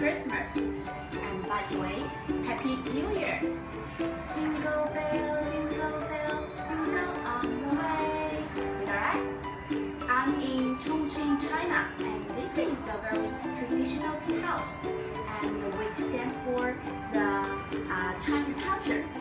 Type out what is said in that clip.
Christmas. And by the way, Happy New Year! Jingle bell, jingle on the way. Alright? I'm in Chongqing, China, and this is a very traditional tea house, and which stands for the Chinese culture.